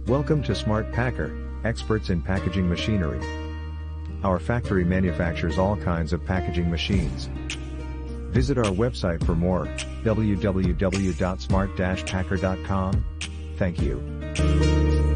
Welcome to Smart Packer, experts in packaging machinery. Our factory manufactures all kinds of packaging machines. Visit our website for more, www.smart-packer.com. Thank you.